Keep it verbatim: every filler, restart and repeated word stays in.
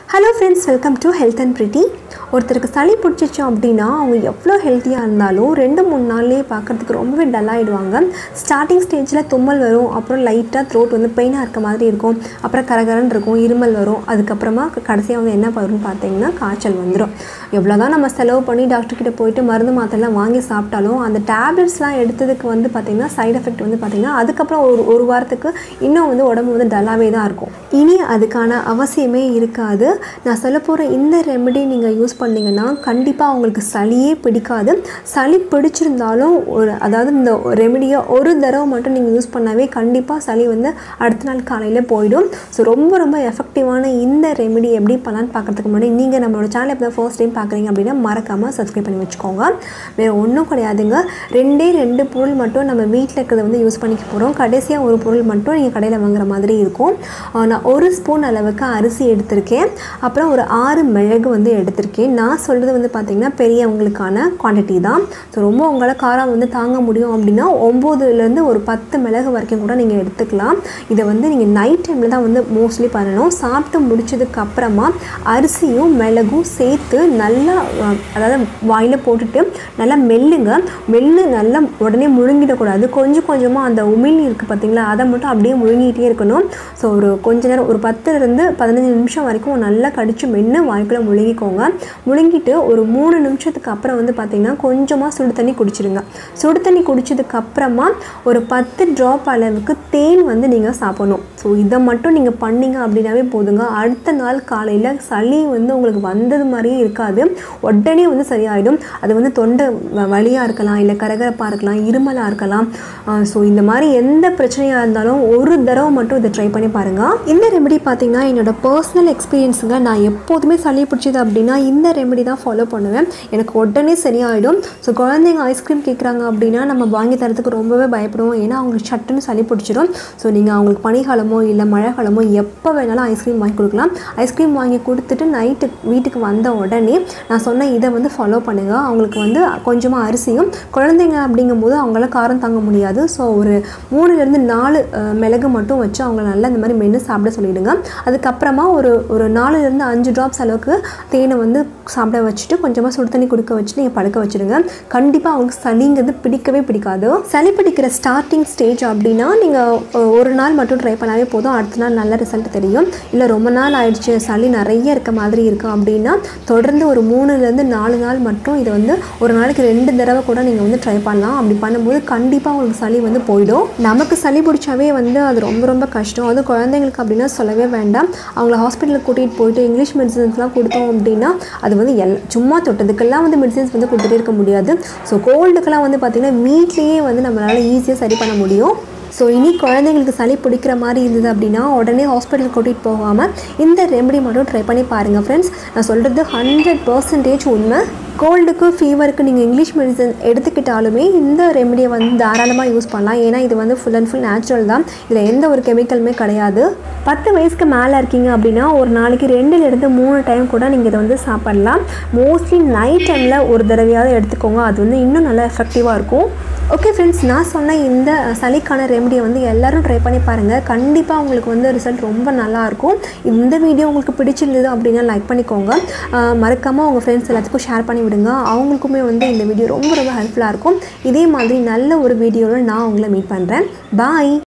Hello friends, welcome to Health and Pretty. ஒருத்தருக்கு சளி பிடிச்சிச்சு அப்படின்னா அவங்க எவ்வளோ ஹெல்த்தியாக இருந்தாலும் ரெண்டு மூணு நாள்லேயே பார்க்குறதுக்கு ரொம்பவே டல் ஆகிடுவாங்க. ஸ்டார்டிங் ஸ்டேஜில் தும்மல் வரும், அப்புறம் லைட்டாக த்ரோட் வந்து பெயினாக இருக்க மாதிரி இருக்கும், அப்புறம் கரகரன்னு இருக்கும், இருமல் வரும், அதுக்கப்புறமா கடைசியாக வந்து என்ன வரும்னு பார்த்தீங்கன்னா காய்ச்சல் வந்துடும். எவ்வளோ தான் நம்ம செலவு பண்ணி டாக்டர்கிட்ட போயிட்டு மருந்து மாத்திரைலாம் வாங்கி சாப்பிட்டாலும் அந்த டேப்லெட்ஸ்லாம் எடுத்ததுக்கு வந்து பார்த்திங்கன்னா சைட் எஃபெக்ட் வந்து பார்த்திங்கன்னா அதுக்கப்புறம் ஒரு ஒரு வாரத்துக்கு இன்னும் வந்து உடம்பு வந்து டல்லாகவே தான் இருக்கும். இனி அதுக்கான அவசியமே இருக்காது. நான் சொல்ல போகிற இந்த ரெமெடி நீங்கள் யூஸ் பண்ணிங்கன்னா கண்டிப்பாக உங்களுக்கு சளியே பிடிக்காது. சளி பிடிச்சிருந்தாலும் ஒரு அதாவது இந்த ரெமெடியை ஒரு தடவை மட்டும் நீங்கள் யூஸ் பண்ணாவே கண்டிப்பாக சளி வந்து அடுத்த நாள் காலையில் போயிடும். ஸோ ரொம்ப ரொம்ப எஃபெக்டிவான இந்த ரெமெடி எப்படி பண்ணலான்னு பார்க்குறதுக்கு முன்னாடி நீங்கள் நம்மளோட சேனல் இப்போ தான் ஃபர்ஸ்ட் டைம் பார்க்குறீங்க அப்படின்னா மறக்காமல் சப்ஸ்கிரைப் பண்ணி வச்சுக்கோங்க. வேறு ஒன்றும் கிடையாதுங்க, ரெண்டே ரெண்டு பொருள் மட்டும் நம்ம வீட்டில் இருக்கிறத வந்து யூஸ் பண்ணிக்க போகிறோம். கடைசியாக ஒரு பொருள் மட்டும் நீங்கள் கடையில் வாங்குற மாதிரி இருக்கும். நான் ஒரு ஸ்பூன் அளவுக்கு அரிசி எடுத்திருக்கேன், அப்புறம் ஒரு ஆறு மிளகு வந்து எடுத்திருக்கேன். நான் சொல்கிறது வந்து பார்த்திங்கன்னா பெரியவங்களுக்கான குவான்டிட்டி தான். ஸோ ரொம்ப உங்களால் காரம் வந்து தாங்க முடியும் அப்படின்னா ஒம்போதுலேருந்து ஒரு பத்து மிளகு வரைக்கும் கூட நீங்கள் எடுத்துக்கலாம். இதை வந்து நீங்கள் நைட் டைமில் தான் வந்து மோஸ்ட்லி பண்ணணும். சாப்பிட்டு முடிச்சதுக்கு அப்புறமா அரிசியும் மிளகும் சேர்த்து நல்லா அதாவது வாயில் போட்டுட்டு நல்லா மெல்லுங்க. மெல்லு நல்லா உடனே முழுங்கிடக்கூடாது. கொஞ்சம் கொஞ்சமாக அந்த உமிழ் இருக்குது பார்த்திங்களா, அதை மட்டும் அப்படியே முழுங்கிட்டே இருக்கணும். ஸோ ஒரு கொஞ்ச நேரம் ஒரு பத்துலேருந்து பதினஞ்சு நிமிஷம் வரைக்கும் நல்லா கடிச்சு மென்று வாய்க்குள்ளே முழுங்கிக்கோங்க. முழுங்கிட்டு ஒரு மூணு நிமிஷத்துக்கு அப்புறம் வந்து பார்த்திங்கன்னா கொஞ்சமாக சுடு தண்ணி குடிச்சிடுங்க. சுடு தண்ணி குடித்ததுக்கு அப்புறமா ஒரு பத்து ட்ராப் அளவுக்கு தேன் வந்து நீங்கள் சாப்பிடணும். ஸோ இதை மட்டும் நீங்கள் பண்ணிங்க அப்படின்னாவே போதுங்க. அடுத்த நாள் காலையில் சளி வந்து உங்களுக்கு வந்தது மாதிரியே இருக்காது, உடனே வந்து சரியாயிடும். அது வந்து தொண்டை வலியாக இருக்கலாம், இல்லை கரகரப்பாக இருக்கலாம், இருமலாக இருக்கலாம். ஸோ இந்த மாதிரி எந்த பிரச்சனையாக இருந்தாலும் ஒரு தடவை மட்டும் இதை ட்ரை பண்ணி பாருங்கள். இந்த ரெமெடி பார்த்திங்கன்னா என்னோட பர்சனல் எக்ஸ்பீரியன்ஸுங்க. நான் எப்போதுமே சளி பிடிச்சது அப்படின்னா இந்த ரெமெடி தான் ஃபாலோ பண்ணுவேன், எனக்கு உடனே சரியாயிடும். ஸோ குழந்தைங்க ஐஸ்கிரீம் கேட்குறாங்க அப்படின்னா நம்ம வாங்கி தரத்துக்கு ரொம்பவே பயப்படுவோம், ஏன்னா அவங்களுக்கு சட்டுன்னு சளி பிடிச்சிடும். ஸோ நீங்கள் அவங்களுக்கு பனிக்காலமோ இல்லை மழை காலமோ எப்போ வேணாலும் ஐஸ்கிரீம் வாங்கி கொடுக்கலாம். ஐஸ்கிரீம் வாங்கி கொடுத்துட்டு நைட்டு வீட்டுக்கு வந்த உடனே நான் சொன்ன இதை வந்து ஃபாலோ பண்ணுங்கள். அவங்களுக்கு வந்து கொஞ்சமாக அரிசியும், குழந்தைங்க அப்படிங்கும்போது அவங்களால காரம் தாங்க முடியாது, ஸோ ஒரு மூணுலேருந்து நாலு மிளகு மட்டும் வச்சு அவங்கள நல்லா இந்த மாதிரி மென்று சாப்பிட சொல்லிவிடுங்க. அதுக்கப்புறமா ஒரு ஒரு நாலுலேருந்து அஞ்சு ட்ராப்ஸ் அளவுக்கு தேனை வந்து சாப்பிட வச்சுட்டு கொஞ்சமாக சுடு தண்ணி கொடுக்க வச்சுட்டு நீங்கள் படுக்க வச்சுடுங்க. கண்டிப்பாக அவங்களுக்கு சளிங்கிறது பிடிக்கவே பிடிக்காது. சளி பிடிக்கிற ஸ்டார்டிங் ஸ்டேஜ் அப்படின்னா நீங்கள் ஒரு நாள் மட்டும் ட்ரை பண்ணாவே போதும், அடுத்த நாள் நல்ல ரிசல்ட் தெரியும். இல்லை ரொம்ப நாள் ஆயிடுச்சு, சளி நிறைய இருக்க மாதிரி இருக்கும் அப்படின்னா தொடர்ந்து ஒரு மூணுலேருந்து நாலு நாள் மட்டும் இதை வந்து ஒரு நாளைக்கு ரெண்டு தடவை கூட நீங்கள் வந்து ட்ரை பண்ணலாம். அப்படி பண்ணும்போது கண்டிப்பாக உங்களுக்கு சளி வந்து போயிடும். நமக்கு சளி பிடிச்சாவே வந்து அது ரொம்ப ரொம்ப கஷ்டம். அது குழந்தைங்களுக்கு அப்படின்னா சொல்லவே வேண்டாம். அவங்கள ஹாஸ்பிட்டலுக்கு கூட்டிகிட்டு போயிட்டு இங்கிலீஷ் மெடிசன்ஸ்லாம் கொடுத்தோம் அப்படின்னா அது வந்து எல் சும்மா தொட்டதுக்கெல்லாம் வந்து மெடிசன்ஸ் வந்து கொடுத்துட்டே இருக்க முடியாது. ஸோ கோல்டுக்கெல்லாம் வந்து பார்த்திங்கன்னா வீட்லேயே வந்து நம்மளால் ஈஸியாக சரி பண்ண முடியும். ஸோ இனி குழந்தைங்களுக்கு சளி பிடிக்கிற மாதிரி இருந்தது அப்படின்னா உடனே ஹாஸ்பிட்டல் கூட்டிகிட்டு போகாமல் இந்த ரெமெடி மட்டும் ட்ரை பண்ணி பாருங்கள் ஃப்ரெண்ட்ஸ். நான் சொல்கிறது ஹண்ட்ரட் பர்சன்டேஜ் உண்மை. கோல்டுக்கு ஃபீவருக்கு நீங்கள் இங்கிலீஷ் மெடிசன் எடுத்துக்கிட்டாலுமே இந்த ரெமெடியை வந்து தாராளமாக யூஸ் பண்ணலாம், ஏன்னா இது வந்து ஃபுல் அண்ட் ஃபுல் நேச்சுரல் தான், இதில் எந்த ஒரு கெமிக்கலுமே கிடையாது. பத்து வயசுக்கு மேலே இருக்கீங்க அப்படின்னா ஒரு நாளைக்கு ரெண்டுலேருந்து மூணு டைம் கூட நீங்கள் இதை வந்து சாப்பிடலாம். மோஸ்ட்லி நைட் டைமில் ஒரு தடவையாவது எடுத்துக்கோங்க, அது வந்து இன்னும் நல்லா எஃபெக்டிவாக இருக்கும். ஓகே ஃப்ரெண்ட்ஸ், நான் சொன்ன இந்த சளிக்கான ரெமெடியை வந்து எல்லோரும் ட்ரை பண்ணி பாருங்கள். கண்டிப்பாக உங்களுக்கு வந்து ரிசல்ட் ரொம்ப நல்லாயிருக்கும். இந்த வீடியோ உங்களுக்கு பிடிச்சிருந்தது அப்படின்னா லைக் பண்ணிக்கோங்க, மறக்காமல் உங்கள் ஃப்ரெண்ட்ஸ் எல்லாத்துக்கும் ஷேர் பண்ணி விடுங்க. அவங்களுக்குமே வந்து இந்த வீடியோ ரொம்ப ரொம்ப ஹெல்ப்ஃபுல்லாக இருக்கும். இதே மாதிரி நல்ல ஒரு வீடியோவில் நான் உங்களை மீட் பண்ணுறேன். பாய்.